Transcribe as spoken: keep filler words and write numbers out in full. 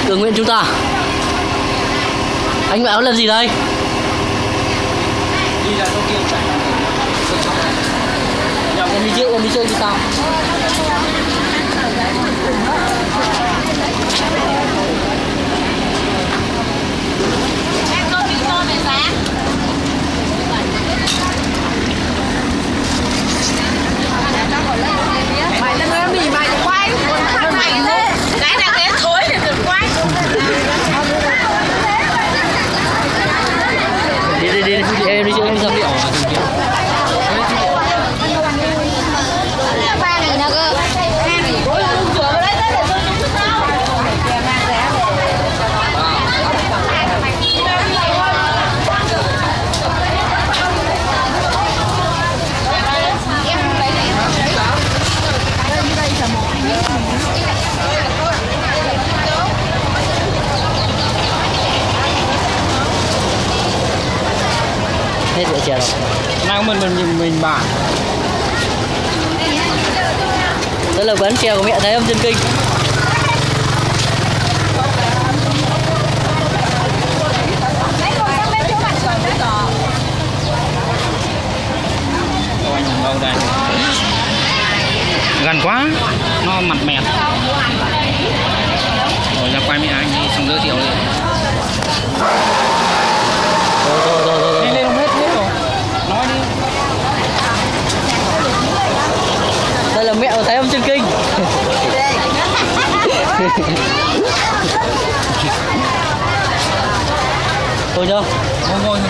Đường Nguyễn chúng ta. Anh Mạo làm gì đây? Đi ra chỗ kia chạy. Em đi trước, em đi chơi đi sao? Mày lên nói mì mày quay. Mày thế. Cái đang thế thối thì đừng quay. Đi đi đi, đi em đi chơi đi sao đi. Ba này nó cơ. Hai này cố lên rửa vào đấy để tôi chúng sao. Hết rượu chè rồi. Nào mình mình mình bà. Đây là quán chè của mẹ thấy không trên kinh. Đâu đây. Gần quá, nó mặt mẹt. Rồi ra quay mấy anh đi xong giới thiệu đi. Rồi rồi rồi rồi. Đi lên không hết hết rồi. Nói đi. Đây là mẹ thấy không trên kinh. Ngồi Thôi nhá. ngồi ngồi